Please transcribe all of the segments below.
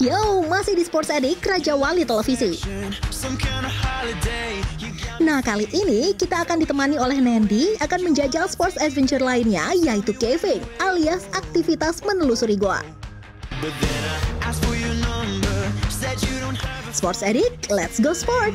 Yo, masih di Sports Addict, Raja Wali Televisi. Nah, kali ini kita akan ditemani oleh Nandy akan menjajal sports adventure lainnya, yaitu caving, alias aktivitas menelusuri goa. Sports Addict, let's go sport!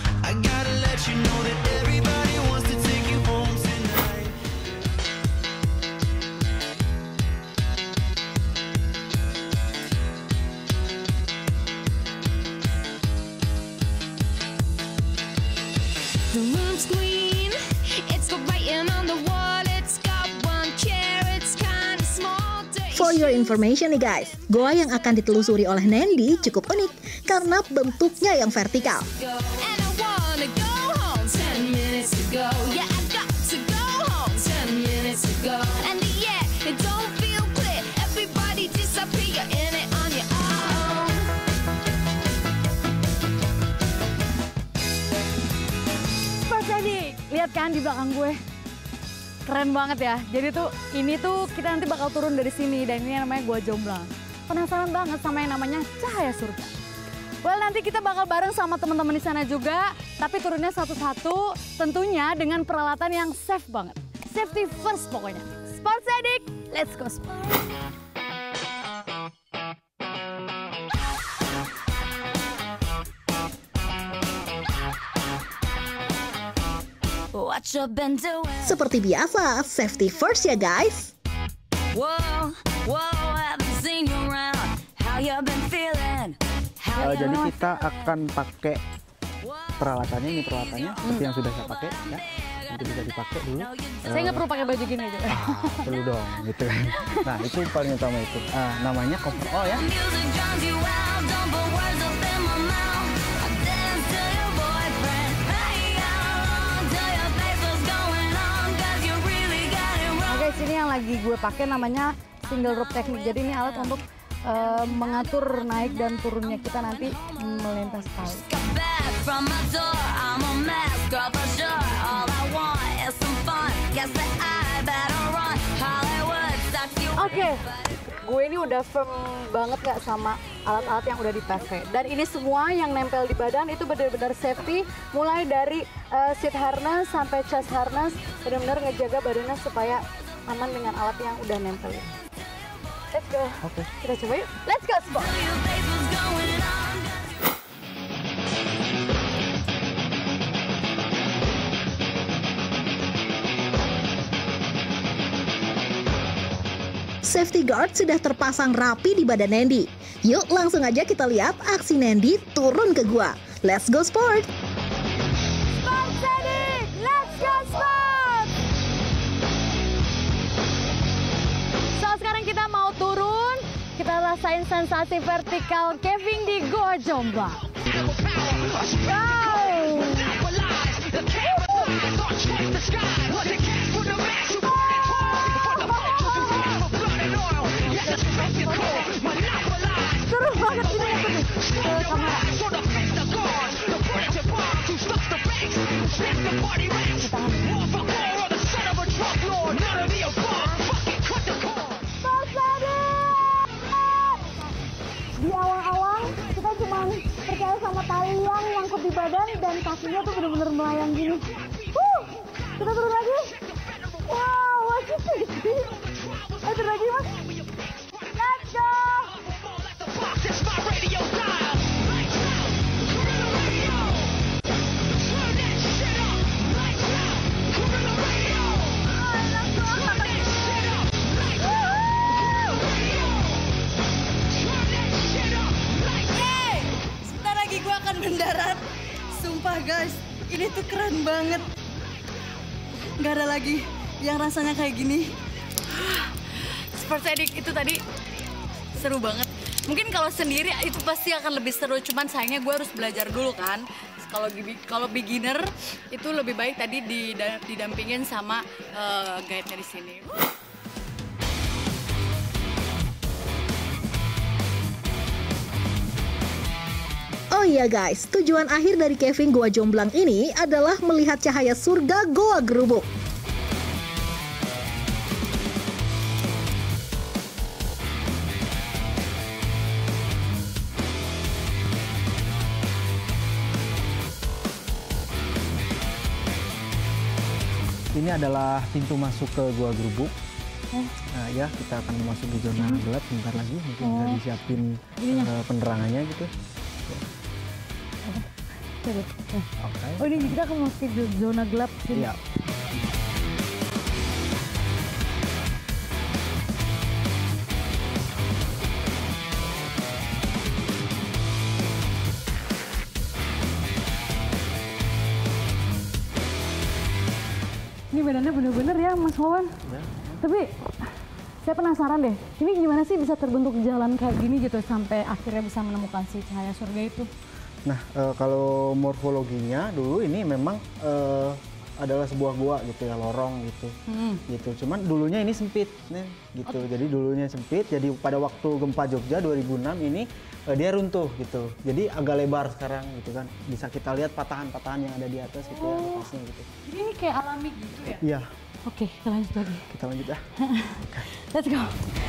The room's green, it's got writing on the wall, it's got one chair, it's kind of small. For your information nih guys, goa yang akan ditelusuri oleh Nandy cukup unik karena bentuknya yang vertikal. And I wanna go home 10 minutes ago. Yeah, I got to go home 10 minutes ago. And yeah, it don't feel clear. Everybody disappear in it on your own. Sports Addict, lihat kan di belakang gue. Keren banget ya. Jadi tuh ini tuh kita nanti bakal turun dari sini dan ini namanya Goa Jomblang. Penasaran banget sama yang namanya cahaya surga. Well, nanti kita bakal bareng sama teman-teman di sana juga, tapi turunnya satu-satu, tentunya dengan peralatan yang safe banget. Safety first pokoknya. Sports Addict, let's go sport. What you been doing? Seperti biasa, safety first ya guys. Whoa, whoa, haven't seen you around. How you been feeling? How you Jadi kita akan pakai peralatannya, ini peralatannya seperti yang sudah saya pakai ya. Nanti bisa dipakai dulu. Saya nggak perlu pakai baju gini aja. Perlu dong gitu kan. Nah itu paling utama itu. Namanya coverall ya. music drowns you out, don't put words up in my mouth. I dance to your boyfriend. Hey, how long till your face was going on? 'Cause you really got it wrong. Oke, sini yang lagi gue pakai namanya single rope technique. Jadi ini alat untuk mengatur naik dan turunnya kita nanti melintas tali. Got back from my door, I'm a mess, girl, for sure. All I want is some fun. Guess that I better run. Hollywood sucks you. Oke, gue ini udah firm banget gak sama alat-alat yang udah dipakai. Dan ini semua yang nempel di badan itu benar-benar safety. Mulai dari seat harness sampai chest harness. Benar-benar ngejaga badannya supaya aman dengan alat yang udah nempel. Let's go. Oke. Kita coba yuk. Let's go sport. Your face was going on. Safety guard sudah terpasang rapi di badan Nandy. Yuk langsung aja kita lihat aksi Nandy turun ke gua. Let's go sport! Sports Addict, let's go sport! So sekarang kita mau turun, kita rasain sensasi vertikal caving di Goa Jomblang. Wow! Seru banget ini ya tuh ke kamera. Di awal-awal kita cuma percaya sama tali yang nyangkut di badan dan kakinya tuh bener-bener melayang gini. Kita turun lagi. Wow, masih tinggi. Ayo turun lagi mas. Let's go. Mendarat, sumpah guys, ini tuh keren banget. Gak ada lagi yang rasanya kayak gini. Sports Addict itu tadi seru banget. Mungkin kalau sendiri itu pasti akan lebih seru, cuman sayangnya gue harus belajar dulu kan. Kalau beginner itu lebih baik tadi didampingin sama guide-nya di sini. Oh iya guys, tujuan akhir dari caving Goa Jomblang ini adalah melihat cahaya surga Goa Gerubuk. Ini adalah pintu masuk ke Gua Grubuk. Nah, ya kita akan memasuki zona gelap sebentar lagi. Mungkin bisa disiapin penerangannya gitu. Oke. Oh, ini kita akan memasuki zona gelap sini. Iya. Ini medannya bener-bener ya Mas Wawan. Ya. Tapi saya penasaran deh, ini gimana sih bisa terbentuk jalan kayak gini gitu sampai akhirnya bisa menemukan si cahaya surga itu? Nah, kalau morfologinya dulu ini memang adalah sebuah gua gitu ya, lorong gitu. Gitu. Cuman dulunya ini sempit nih gitu. Jadi dulunya sempit, jadi pada waktu gempa Jogja 2006 ini dia runtuh gitu. Jadi agak lebar sekarang gitu kan. Bisa kita lihat patahan-patahan yang ada di atas gitu ya, atasnya gitu. Jadi ini kayak alami gitu ya? Iya. Oke, kita lanjut lagi. Kita lanjut ya. Let's go.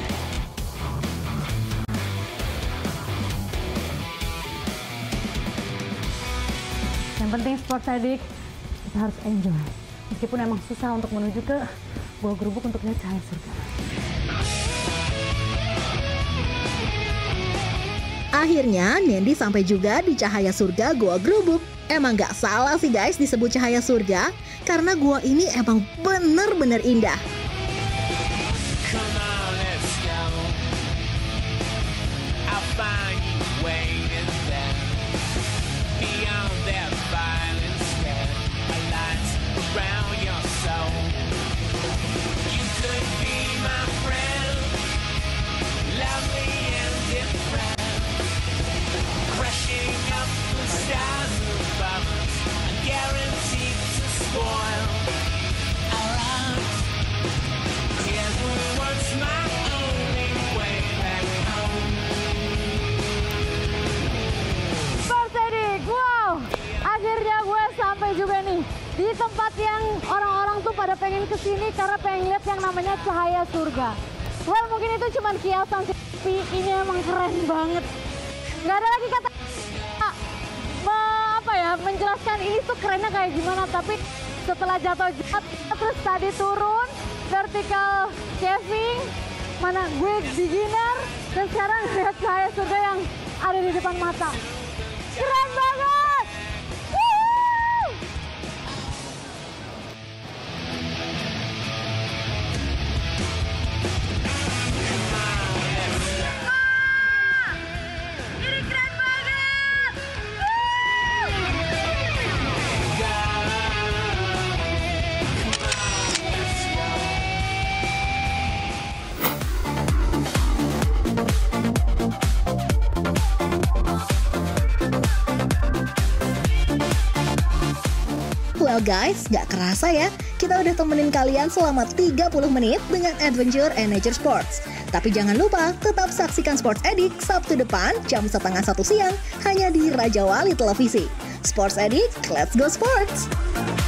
Yang penting sports addict, kita harus enjoy. Meskipun emang susah untuk menuju ke Gua Grubuk untuk lihat cahaya surga. Akhirnya Nendi sampai juga di cahaya surga Gua Grubuk. Emang gak salah sih guys disebut cahaya surga, karena gua ini emang bener-bener indah. Come on, let's go. I'll find you waiting there. Beyond that violent stare, a light around your soul. You could be my friend, lovely and different. Crushing up the stars above us, guaranteed to spoil our lives. Heaven was my only way back home. Sports addict, wow! Akhirnya gue sampai juga nih di tempat yang orang-orang tuh pada pengen kesini karena pengen lihat yang namanya cahaya surga. Well, mungkin itu cuma kiasan sih, tapi ini emang keren banget. Nggak ada lagi kata menjelaskan ini tuh kerennya kayak gimana, tapi setelah jatuh terus tadi turun vertical caving, mana gue beginner dan sekarang lihat cahaya surga yang ada di depan mata. Keren banget! Woo! Ini keren banget! Well guys, gak kerasa ya, kita udah temenin kalian selama 30 menit dengan Adventure and Nature Sports. Tapi jangan lupa, tetap saksikan Sports Addict Sabtu depan jam 12:30 siang hanya di Raja Wali Televisi. Sports Addict, let's go sports!